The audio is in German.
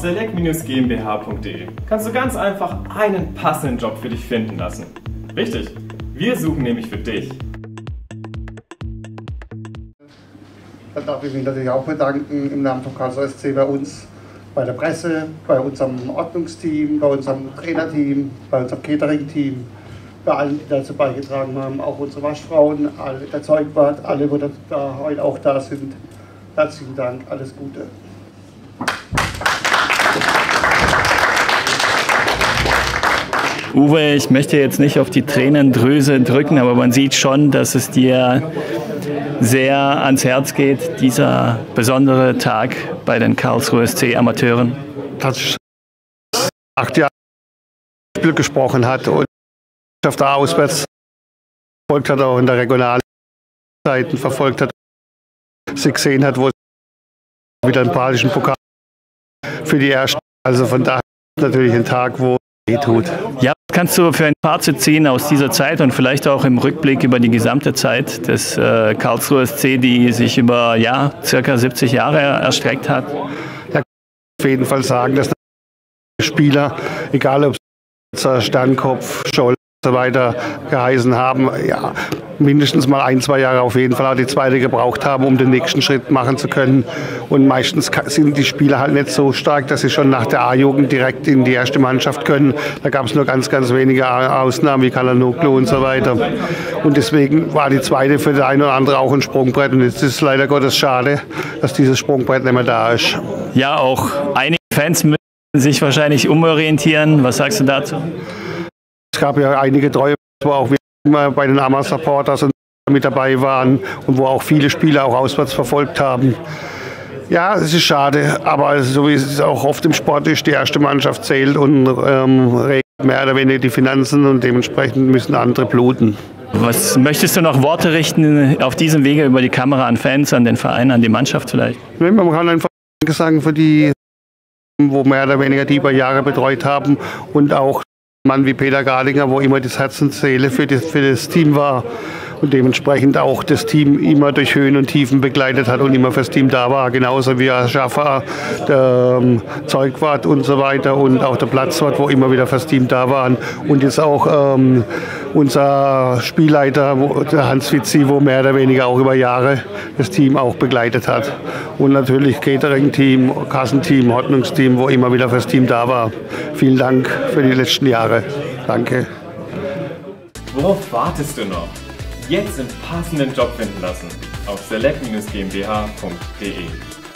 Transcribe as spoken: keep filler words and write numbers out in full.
select Bindestrich G m b h punkt de kannst du ganz einfach einen passenden Job für dich finden lassen. Richtig, wir suchen nämlich für dich. Da darf ich mich natürlich auch bedanken im Namen vom Karlsruher S C bei uns, bei der Presse, bei unserem Ordnungsteam, bei unserem Trainerteam, bei unserem Catering-Team, bei allen, die dazu beigetragen haben, auch unsere Waschfrauen, alle, der Zeugwart, alle, die da heute auch da sind. Herzlichen Dank, alles Gute. Uwe, ich möchte jetzt nicht auf die Tränendrüse drücken, aber man sieht schon, dass es dir sehr ans Herz geht, dieser besondere Tag bei den Karlsruher S C Amateuren. Dass acht Jahre Spiel gesprochen hat und auf der Auswärts verfolgt hat, auch in der regionalen Seiten verfolgt hat, sie gesehen hat, wo es wieder einen badischen Pokal für die ersten. Also von daher natürlich ein Tag, wo es tut. Ja, kannst du für ein Fazit ziehen aus dieser Zeit und vielleicht auch im Rückblick über die gesamte Zeit des äh, Karlsruher S C, die sich über ja, circa siebzig Jahre erstreckt hat? Da kann ich auf jeden Fall sagen, dass Spieler, egal ob es Sternkopf, Scholl und so weiter geheißen haben, ja, mindestens mal ein, zwei Jahre auf jeden Fall auch die zweite gebraucht haben, um den nächsten Schritt machen zu können. Und meistens sind die Spieler halt nicht so stark, dass sie schon nach der A-Jugend direkt in die erste Mannschaft können. Da gab es nur ganz, ganz wenige Ausnahmen wie Kalanoglu und so weiter. Und deswegen war die zweite für den einen oder anderen auch ein Sprungbrett. Und jetzt ist es leider Gottes schade, dass dieses Sprungbrett nicht mehr da ist. Ja, auch einige Fans müssen sich wahrscheinlich umorientieren. Was sagst du dazu? Es gab ja einige Treue, wo auch wir immer bei den Ama-Supporters und mit dabei waren und wo auch viele Spieler auch auswärts verfolgt haben. Ja, es ist schade, aber so wie es auch oft im Sport ist, die erste Mannschaft zählt und ähm, regelt mehr oder weniger die Finanzen und dementsprechend müssen andere bluten. Was möchtest du noch Worte richten auf diesem Wege über die Kamera an Fans, an den Verein, an die Mannschaft vielleicht? Man kann einfach Danke sagen für die, wo mehr oder weniger die über Jahre betreut haben und auch Mann wie Peter Gardinger, wo immer das Herz und Seele für das, für das Team war und dementsprechend auch das Team immer durch Höhen und Tiefen begleitet hat und immer fürs Team da war, genauso wie der Schaffer, der ähm, Zeugwart und so weiter und auch der Platzwart, wo immer wieder fürs Team da waren und jetzt auch ähm, unser Spielleiter, der Hans Witzi, wo mehr oder weniger auch über Jahre das Team auch begleitet hat und natürlich Catering-Team, Kassenteam, Ordnungsteam, wo immer wieder fürs Team da war. Vielen Dank für die letzten Jahre. Danke. Worauf wartest du noch? Jetzt einen passenden Job finden lassen auf select Bindestrich G m b h punkt de.